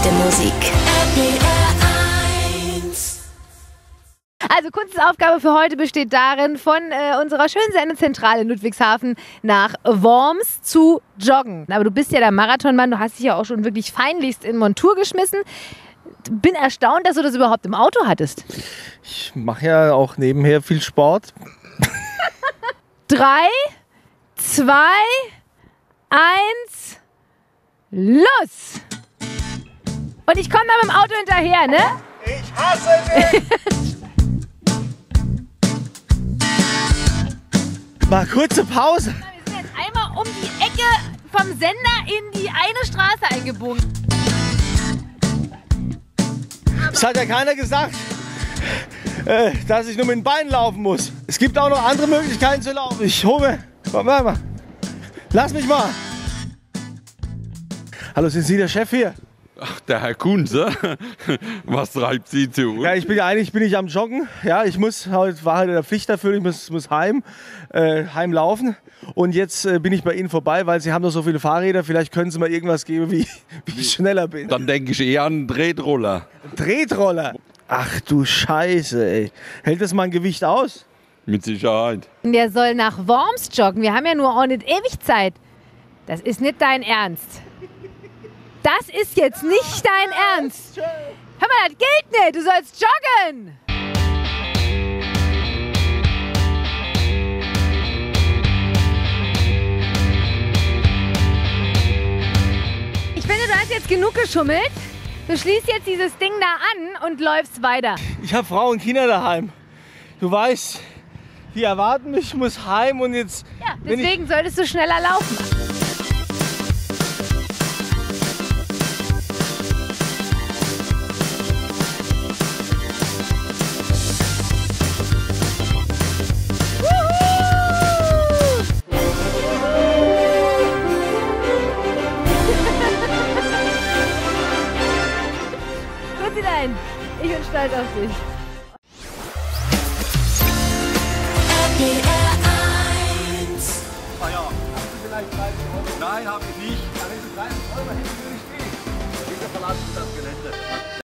beste Musik. Also Kunstaufgabe für heute besteht darin, von unserer schönen Sendezentrale in Ludwigshafen nach Worms zu joggen. Aber du bist ja der Marathonmann, du hast dich ja auch schon wirklich feinlichst in Montur geschmissen. Bin erstaunt, dass du das überhaupt im Auto hattest. Ich mache ja auch nebenher viel Sport. 3, 2, 1, los! Und ich komme da mit dem Auto hinterher, ne? Ich hasse dich! Mal kurze Pause. Wir sind jetzt einmal um die Ecke vom Sender in die eine Straße eingebogen. Es hat ja keiner gesagt, dass ich nur mit den Beinen laufen muss. Es gibt auch noch andere Möglichkeiten zu laufen. Ich hole mir... Warte mal. Lass mich mal. Hallo, sind Sie der Chef hier? Ach, der Herr Kunze, was treibt Sie zu? Ja, eigentlich bin ich am Joggen. Ja, heute war heute der Pflicht dafür, ich muss heimlaufen. Und jetzt bin ich bei Ihnen vorbei, weil Sie haben noch so viele Fahrräder. Vielleicht können Sie mal irgendwas geben, wie ich schneller bin. Dann denke ich eher an einen Tretroller. Tretroller? Ach du Scheiße, ey. Hält das mein Gewicht aus? Mit Sicherheit. Der soll nach Worms joggen. Wir haben ja nur auch nicht ewig Zeit. Das ist nicht dein Ernst. Das ist jetzt nicht dein Ernst. Hör mal, das gilt nicht. Du sollst joggen. Ich finde, du hast jetzt genug geschummelt. Du schließt jetzt dieses Ding da an und läufst weiter. Ich habe Frau und Kinder daheim. Du weißt, die erwarten mich, ich muss heim und jetzt... Ja, deswegen solltest du schneller laufen. Ich bin stolz auf dich. Ah ja, hast du vielleicht 30 Euro? Nein, habe ich nicht. Ja, wenn du 30 Euro hättest, würde ich gehen. Bitte verlassen Sie das Gelände.